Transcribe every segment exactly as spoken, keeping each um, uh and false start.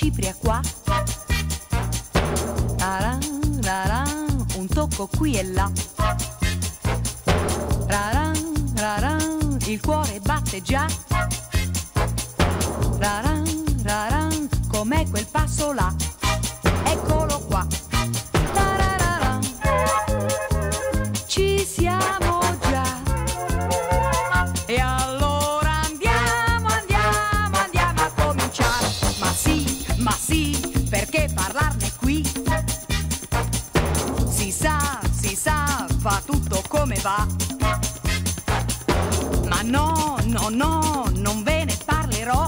cipria qua, raran, raran, un tocco qui e là, raran, raran, il cuore batte già, raran, raran, com'è quel passo là, eccolo qua, tarararan, ci siamo già, e allora andiamo, andiamo, andiamo a cominciare, ma sì, ma sì, perché parlarne qui, si sa, si sa, va tutto come va, ma no, no, no, non ve ne parlerò,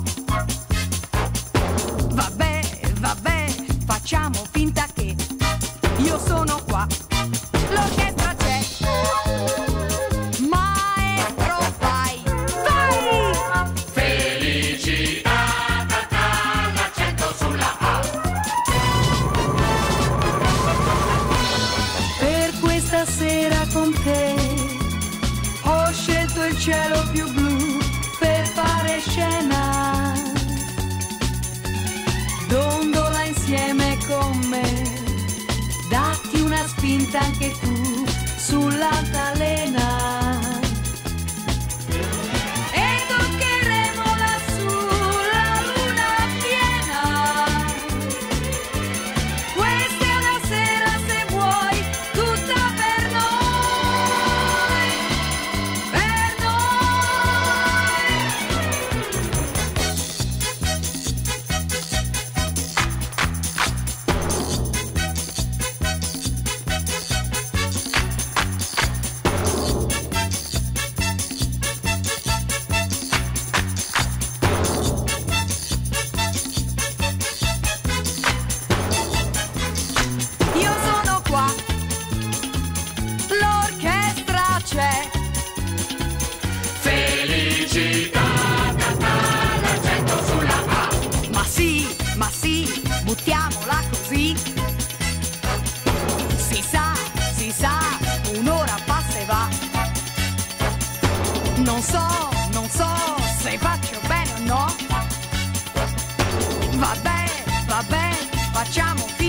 vabbè, vabbè, facciamo finta che io sono qua, l'orchestra c'è, maestro vai, vai! Felicità, ta ta, l'accento sulla A. Per questa sera con te ho scelto il cielo più blu per fare scena, dondola insieme con me, datti una spinta anche tu sull'altalena. E toccheremo lassù la luna piena. Questa è una sera, se vuoi, tutta per noi, per noi. Io sono qua, l'orchestra c'è, Felicità, ta ta, l'accento sulla A. ma sì, ma sì, buttiamola così. Si sa, si sa, un'ora passa e va. Non so, non so se faccio bene o no. Vabbè, vabbè, facciamo finta